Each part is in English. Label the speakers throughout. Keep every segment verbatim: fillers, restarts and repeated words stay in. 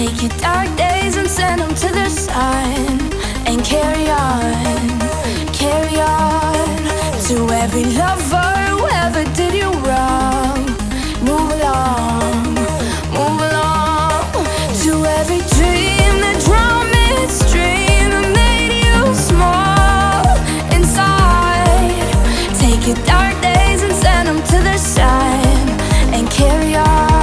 Speaker 1: Take your dark days and send them to the sun, and carry on, carry on. To every lover who ever did you wrong, move along, move along. To every dream that drowned midstream and made you small inside. Take your dark days and send them to the sun, and carry on.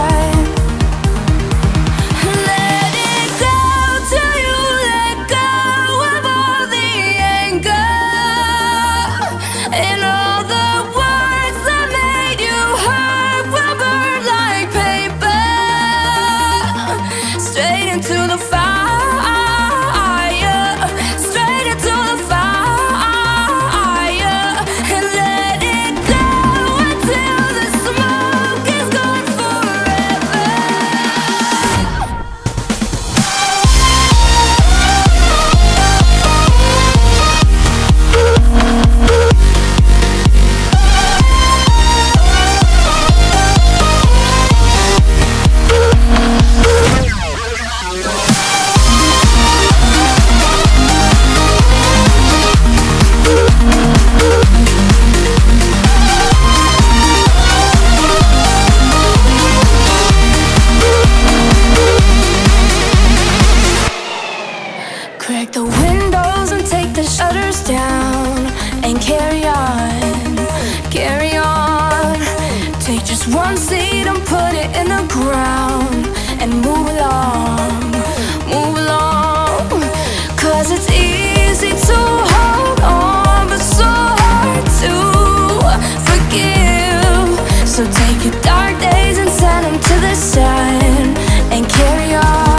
Speaker 1: Crack the windows and take the shutters down, and carry on, carry on. Take just one seed and put it in the ground, and move along, move along. Cause it's easy to hold on, but so hard to forgive. So take your dark days and send them to the sun, and carry on.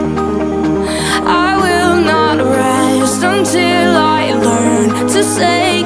Speaker 1: Say